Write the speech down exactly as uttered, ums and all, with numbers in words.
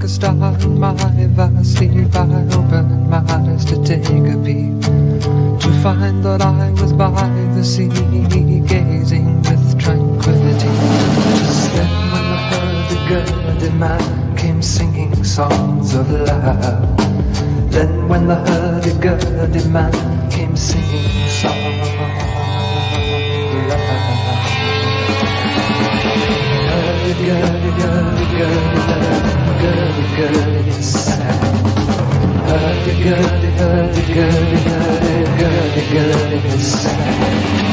a star in my vast sleep, I opened my eyes to take a peep, to find that I was by the sea, gazing with tranquility. Just then when the hurdy-gurdy man came singing songs of love, then when the hurdy-gurdy man came singing songs of love. Hurdy-gurdy-gurdy-gurdy-gurdy-gurdy sad. Hurdy-gurdy, hurdy-gurdy, hurdy-gurdy-gurdy sad.